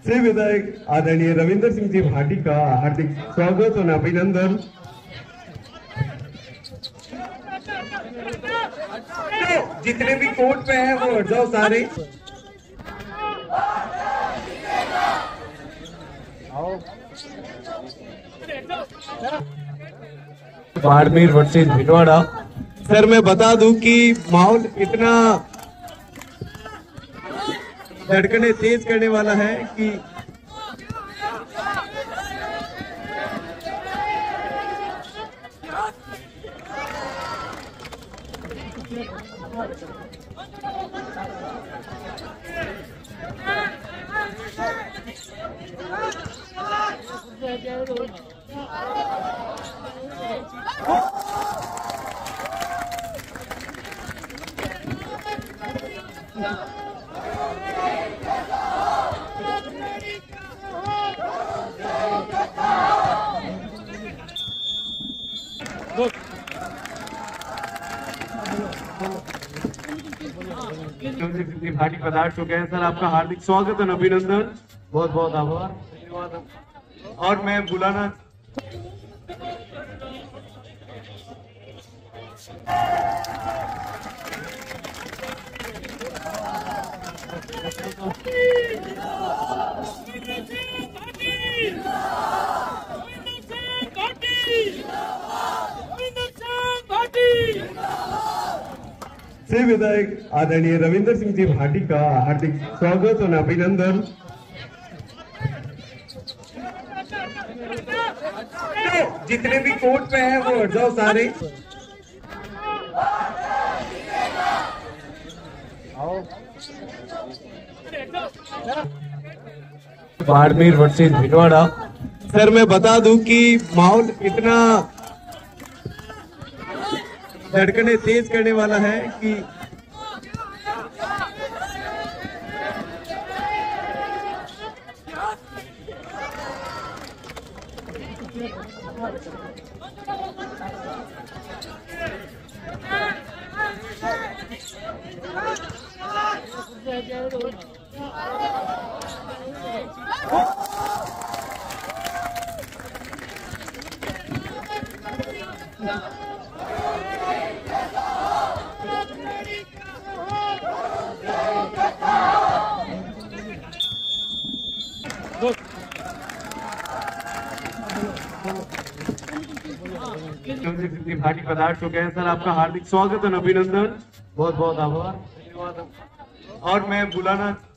से विधायक आदरणीय रविंद्र सिंह जी भाटी का हार्दिक स्वागत और अभिनंदन। तो जितने भी कोर्ट पे हैं वो हट जाओ सारे। बाड़मेर वर्सेस भिलवाड़ा। सर मैं बता दूं कि माहौल इतना धड़कने तेज करने वाला है कि भाटी पधार चुके हैं। सर आपका हार्दिक स्वागत और अभिनंदन। बहुत बहुत आभार, धन्यवाद। और मैं बुलाना से विधायक आदरणीय रविंद्र सिंह जी भाटी का हार्दिक स्वागत और अभिनंदन। तो जितने भी कोर्ट पे हैं वो हट जाओ सारे। बाड़मेर वर्सेस भिलवाड़ा। सर मैं बता दूं कि माहौल इतना धड़कने तेज करने वाला है कि भाटी पधार चुके हैं। सर आपका हार्दिक स्वागत और अभिनंदन। बहुत बहुत आभार, धन्यवाद। और मैं बुलाना